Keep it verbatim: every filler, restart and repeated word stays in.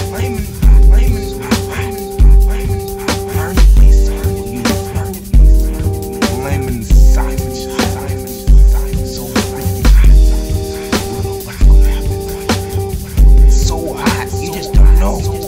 Layman, layman, layman, layman, burn it, you burn it, layman, Simon, Simon, Simon, so so hot, you just don't know.